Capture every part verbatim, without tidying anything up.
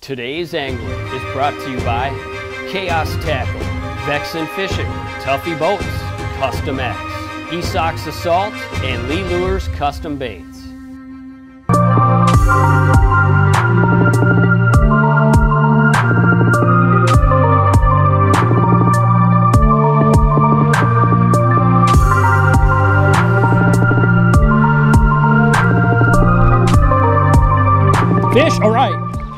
Today's Angler is brought to you by Chaos Tackle, Vexen Fishing, Tuffy Boats, Custom X, Esox Assault, and Lee Lures Custom Baits. Fish, all right.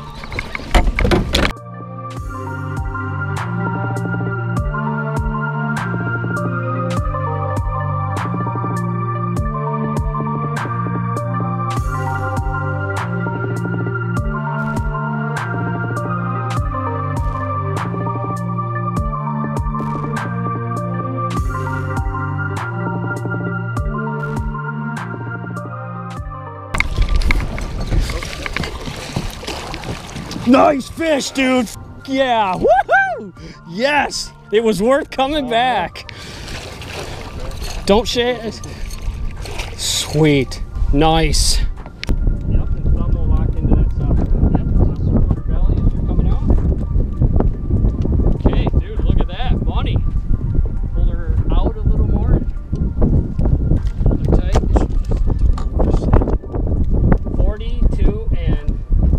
Nice fish, dude. Yeah, woohoo! Yes, it was worth coming back. Don't shake it. Sweet, nice. Yep, and thumb will lock into that stop. Yep, quarter belly as you're coming out. Okay, dude, look at that, bunny. Pull her out a little more. Hold her tight. forty-two and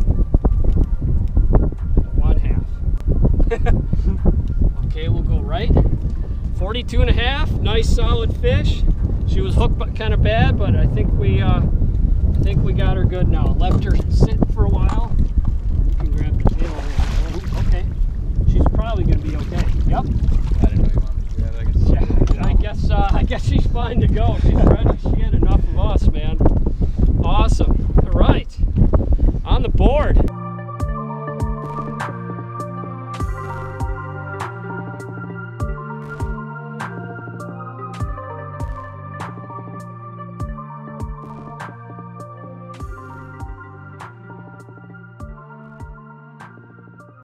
okay, we'll go right. forty-two and a half, nice solid fish. She was hooked kind of bad, but I think we uh, I think we got her good now. Left her sitting for a while. You can grab the tail over there. Okay, she's probably gonna be okay. Yep. I didn't know you wanted to grab it. I guess, yeah, I guess, uh, I guess she's fine to go. She's ready.